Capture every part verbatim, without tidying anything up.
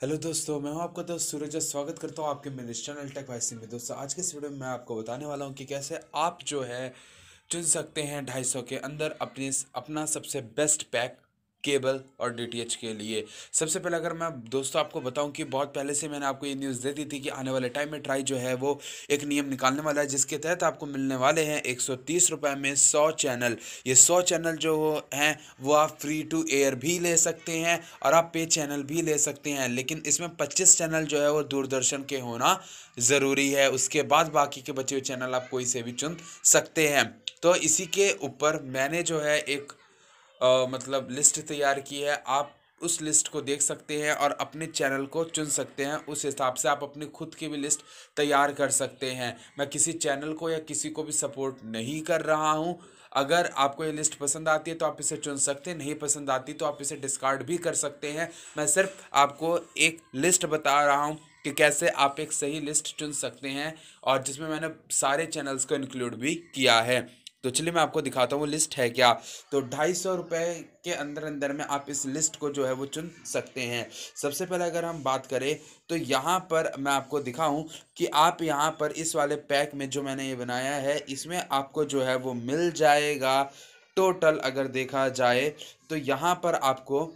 Hello दोस्तों, मैं हूं आपका दोस्त सूरज। स्वागत करता हूं आपके मेरे चैनल टेक वाइसी में। दोस्तों, आज के इस वीडियो में मैं आपको बताने वाला हूं कि कैसे आप जो है चुन सकते हैं ढाई सौ के अंदर अपनी अपना सबसे बेस्ट पैक केबल और डीटीएच के लिए। सबसे पहले अगर मैं दोस्तों आपको बताऊं कि बहुत पहले से मैंने आपको ये न्यूज़ दे दी थी कि आने वाले टाइम में ट्राई जो है वो एक नियम निकालने वाला है, जिसके तहत आपको मिलने वाले हैं एक सौ तीस रुपये में सौ चैनल। ये सौ चैनल जो हैं वो आप फ्री टू एयर भी ले सकते हैं और आप पे चैनल भी ले सकते हैं, लेकिन इसमें पच्चीस चैनल जो है वो दूरदर्शन के होना ज़रूरी है। उसके बाद बाकी के बचे हुए चैनल आप कोई से भी चुन सकते हैं। तो इसी के ऊपर मैंने जो है एक अ, मतलब लिस्ट तैयार की है। आप उस लिस्ट को देख सकते हैं और अपने चैनल को चुन सकते हैं। उस हिसाब से आप अपनी खुद की भी लिस्ट तैयार कर सकते हैं। मैं किसी चैनल को या किसी को भी सपोर्ट नहीं कर रहा हूं। अगर आपको ये लिस्ट पसंद आती है तो आप इसे चुन सकते हैं, नहीं पसंद आती तो आप इसे डिस्कार्ड भी कर सकते हैं। मैं सिर्फ आपको एक लिस्ट बता रहा हूं कि कैसे आप एक सही लिस्ट चुन सकते हैं, और जिसमें मैंने सारे चैनल्स को इंक्लूड भी किया है। तो चलिए मैं आपको दिखाता हूँ वो लिस्ट है क्या। तो ढाई सौ रुपये के अंदर अंदर में आप इस लिस्ट को जो है वो चुन सकते हैं। सबसे पहले अगर हम बात करें तो यहाँ पर मैं आपको दिखाऊं कि आप यहाँ पर इस वाले पैक में जो मैंने ये बनाया है इसमें आपको जो है वो मिल जाएगा। टोटल अगर देखा जाए तो यहाँ पर आपको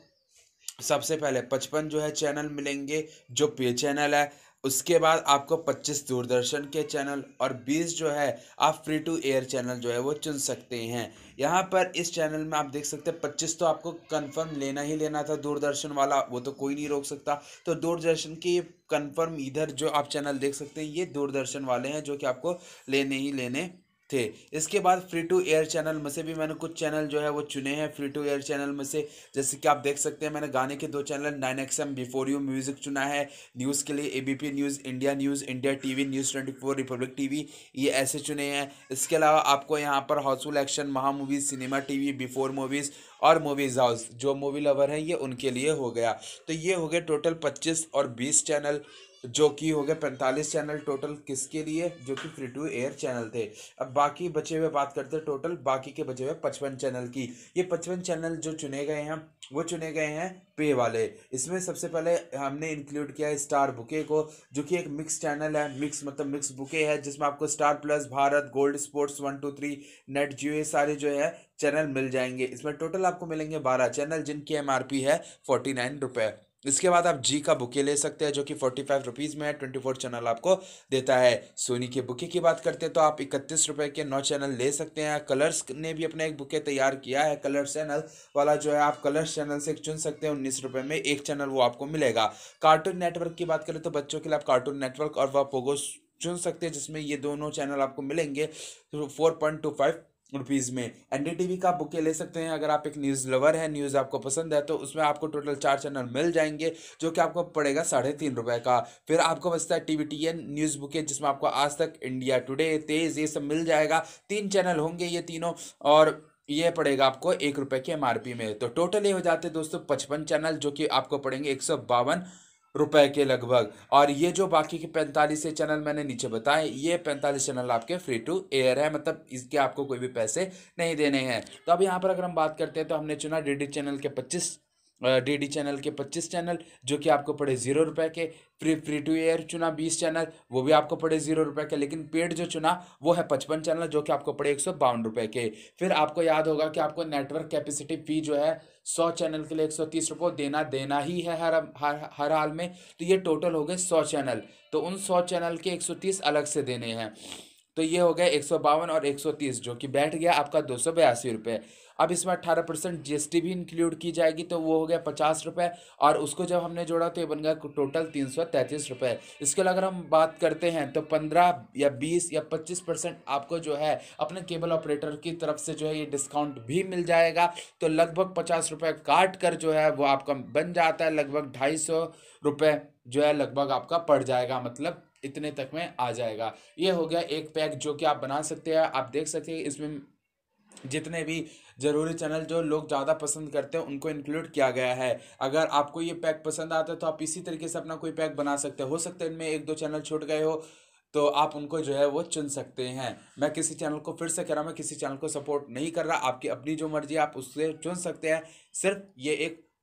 सबसे पहले पचपन जो है चैनल मिलेंगे जो पे चैनल है। उसके बाद आपको पच्चीस दूरदर्शन के चैनल और बीस जो है आप फ्री टू एयर चैनल जो है वो चुन सकते हैं। यहाँ पर इस चैनल में आप देख सकते हैं पच्चीस तो आपको कंफर्म लेना ही लेना था। दूरदर्शन वाला वो तो कोई नहीं रोक सकता। तो दूरदर्शन की कंफर्म इधर जो आप चैनल देख सकते हैं ये दूरदर्शन वाले हैं जो कि आपको लेने ही लेने थे। इसके बाद फ्री टू एयर चैनल में से भी मैंने कुछ चैनल जो है वो चुने हैं फ्री टू एयर चैनल में से। जैसे कि आप देख सकते हैं मैंने गाने के दो channel nine X M before you music चुना है। न्यूज़ के लिए ABP news, India news, India TV, news twenty four, Republic TV, ये ऐसे चुने हैं। इसके अलावा आपको यहाँ पर housefull action, Maha movies, cinema TV, before movies और मूवीज़ हाउस, जो मूवी लवर हैं ये उनके लिए हो गया। तो ये हो गए टोटल पच्चीस और बीस चैनल, जो कि हो गए पैंतालीस चैनल टोटल किसके लिए, जो कि फ्री टू एयर चैनल थे। अब बाकी बचे हुए बात करते हैं टोटल बाकी के बचे हुए पचपन चैनल की। ये पचपन चैनल जो चुने गए हैं वो चुने गए हैं पे वाले। इसमें सबसे पहले हमने इंक्लूड किया है स्टार बुके को, जो कि एक मिक्स चैनल है। मिक्स मतलब मिक्स बुके है जिसमें आपको star plus, Bharat, gold sports, one two three, Nat Geo, ये सारे जो है चैनल मिल जाएंगे। इसमें टोटल आपको मिलेंगे बारह चैनल जिनकी एमआरपी है फोर्टी नाइन रुपये। इसके बाद आप जी का बुके ले सकते हैं जो कि फोर्टी फाइव रुपीज़ में है। ट्वेंटी फोर चैनल आपको देता है। सोनी के बुके की बात करते हैं तो आप इकतीस रुपये के नौ चैनल ले सकते हैं। कलर्स ने भी अपना एक बुके तैयार किया है। कलर्स चैनल वाला जो है आप कलर्स चैनल से चुन सकते हैं। उन्नीस रुपये में एक चैनल वो आपको मिलेगा। कार्टून नेटवर्क की बात करें तो बच्चों के लिए आप कार्टून नेटवर्क और वह पोगो चुन सकते हैं, जिसमें ये दोनों चैनल आपको मिलेंगे four point two five rupees में। एनडीटीवी का बुके ले सकते हैं अगर आप एक न्यूज़ लवर है, न्यूज़ आपको पसंद है, तो उसमें आपको टोटल चार चैनल मिल जाएंगे जो कि आपको पड़ेगा साढ़े तीन रुपये का। फिर आपको बचता है टीवीटीएन न्यूज़ बुके जिसमें आपको आज तक, इंडिया टुडे, तेज, ये सब मिल जाएगा। तीन चैनल होंगे ये तीनों, और ये पड़ेगा आपको एक रुपये के एमआरपी में। तो टोटल ये हो जाते हैं दोस्तों पचपन चैनल जो कि आपको पड़ेंगे एक सौ बावन रुपए के लगभग। और ये जो बाकी के पैंतालीस चैनल मैंने नीचे बताए, ये पैंतालीस चैनल आपके फ्री टू एयर है, मतलब इसके आपको कोई भी पैसे नहीं देने हैं। तो अब यहाँ पर अगर हम बात करते हैं तो हमने चुना डीडी चैनल के पच्चीस डीडी चैनल के पच्चीस चैनल जो कि आपको पड़े जीरो रुपए के। फ्री फ्री टू एयर चुना बीस चैनल, वो भी आपको पड़े जीरो रुपए के। लेकिन पेड जो चुना वो है पचपन चैनल जो कि आपको पड़े एक सौ बावन रुपये के। फिर आपको याद होगा कि आपको नेटवर्क कैपेसिटी फी जो है सौ चैनल के लिए एक सौ तीस रुपये देना देना ही है हर हर हर हाल में। तो ये टोटल हो गए सौ चैनल, तो उन सौ चैनल के एक सौ तीस अलग से देने हैं। तो ये हो गया एक सौ बावन और एक सौ तीस जो कि बैठ गया आपका दो सौ बयासी रुपये। अब इसमें अट्ठारह परसेंट जीएसटी भी इंक्लूड की जाएगी तो वो हो गया पचास रुपये, और उसको जब हमने जोड़ा तो ये बन गया टोटल तीन सौ तैंतीस रुपये। इसके अलावा अगर हम बात करते हैं तो पंद्रह या बीस या पच्चीस परसेंट आपको जो है अपने केबल ऑपरेटर की तरफ से जो है ये डिस्काउंट भी मिल जाएगा। तो लगभग पचास रुपये काट कर जो है वो आपका बन जाता है लगभग ढाई सौ रुपये जो है लगभग आपका पड़ जाएगा, मतलब इतने तक में आ जाएगा। ये हो गया एक पैक जो कि आप बना सकते हैं। आप देख सकते हैं इसमें जितने भी ज़रूरी चैनल जो लोग ज़्यादा पसंद करते हैं उनको इंक्लूड किया गया है। अगर आपको ये पैक पसंद आता है तो आप इसी तरीके से अपना कोई पैक बना सकते हो। हो सकता है इनमें एक दो चैनल छूट गए हो तो आप उनको जो है वो चुन सकते हैं। मैं किसी चैनल को फिर से कह रहा हूँ, मैं किसी चैनल को सपोर्ट नहीं कर रहा, आपकी अपनी जो मर्जी आप उससे चुन सकते हैं। सिर्फ ये एक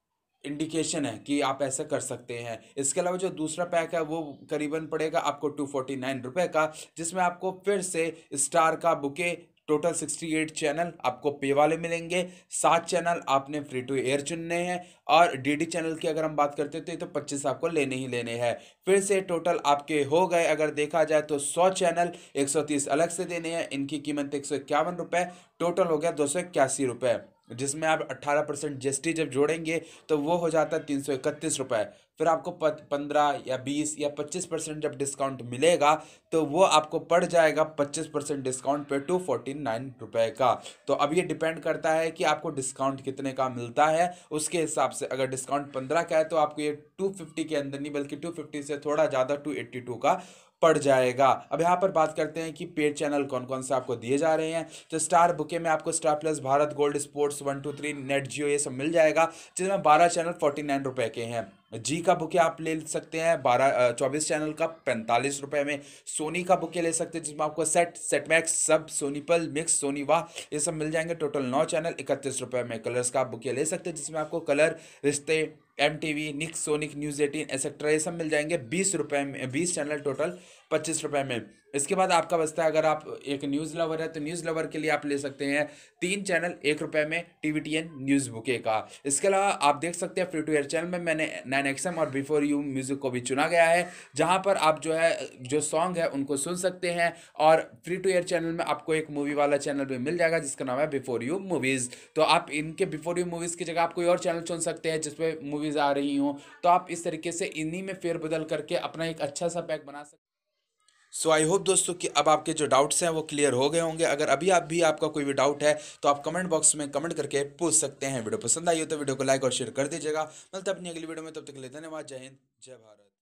इंडिकेशन है कि आप ऐसा कर सकते हैं। इसके अलावा जो दूसरा पैक है वो करीबन पड़ेगा आपको टू फोर्टी नाइन रुपये का, जिसमें आपको फिर से स्टार का bouquet total sixty eight channel आपको पे वाले मिलेंगे। सात चैनल आपने फ्री टू एयर चुनने हैं, और डीडी चैनल की अगर हम बात करते हैं तो ये तो पच्चीस आपको लेने ही लेने हैं। फिर से टोटल आपके हो गए, अगर देखा जाए तो सौ चैनल, एक सौ तीस अलग से देने हैं, इनकी कीमत एक सौ इक्यावन रुपये, टोटल हो गया दो सौ इक्यासी रुपये, जिसमें आप अट्ठारह परसेंट जीएसटी जब जोड़ेंगे तो वो हो जाता है तीन सौ इकतीस रुपये। फिर आपको पंद्रह या बीस या पच्चीस परसेंट जब डिस्काउंट मिलेगा तो वो आपको पड़ जाएगा पच्चीस परसेंट डिस्काउंट पे टू फोर्टी नाइन रुपये का। तो अब ये डिपेंड करता है कि आपको डिस्काउंट कितने का मिलता है, उसके हिसाब से। अगर डिस्काउंट पंद्रह का है तो आपको ये टू फिफ्टी के अंदर नहीं बल्कि टू फिफ्टी से थोड़ा ज़्यादा टू एट्टी टू का पड़ जाएगा। अब यहाँ पर बात करते हैं कि पेड चैनल कौन कौन से आपको दिए जा रहे हैं। तो स्टार बुके में आपको star plus, Bharat gold, sports, one two three, Nat Geo, ये सब मिल जाएगा, जिसमें बारह चैनल फोर्टी नाइन रुपये के हैं। जी का बुके आप ले सकते हैं बारह चौबीस चैनल का पैंतालीस रुपये में। सोनी का बुके ले सकते हैं जिसमें आपको सेट, सेट मैक्स, सब, सोनीपल, मिक्स, सोनी वाह, ये सब मिल जाएंगे, टोटल नौ चैनल इकतीस रुपये में। कलर्स का आप बुके ले सकते हैं जिसमें आपको colour, Rishtey, M T V, Nick, Sonic, news eighteen etcetera ये सब मिल जाएंगे बीस रुपये में, बीस चैनल टोटल पच्चीस रुपये में। इसके बाद आपका बचता है, अगर आप एक न्यूज़ लवर है तो न्यूज़ लवर के लिए आप ले सकते हैं तीन चैनल एक रुपये में, टीवीटीएन न्यूज़ बुके का। इसके अलावा आप देख सकते हैं फ्री टू एयर चैनल में मैंने नाइन एक्सएम और बिफोर यू म्यूजिक को भी चुना गया है, जहां पर आप जो है जो सॉन्ग है उनको सुन सकते हैं। और फ्री टू एयर चैनल में आपको एक मूवी वाला चैनल भी मिल जाएगा जिसका नाम है बिफोर यू मूवीज़। तो आप इनके बिफोर यू मूवीज़ की जगह आप कोई और चैनल चुन सकते हैं जिसपे मूवीज़ आ रही हों। तो आप इस तरीके से इन्हीं में फेरबदल करके अपना एक अच्छा सा पैक बना सकते हैं। सो आई होप दोस्तों कि अब आपके जो डाउट्स हैं वो क्लियर हो गए होंगे। अगर अभी आप भी आपका कोई भी डाउट है तो आप कमेंट बॉक्स में कमेंट करके पूछ सकते हैं। वीडियो पसंद आई हो तो वीडियो को लाइक और शेयर कर दीजिएगा। मिलते हैं अपनी अगली वीडियो में, तब तक के लिए धन्यवाद। जय हिंद, जय भारत।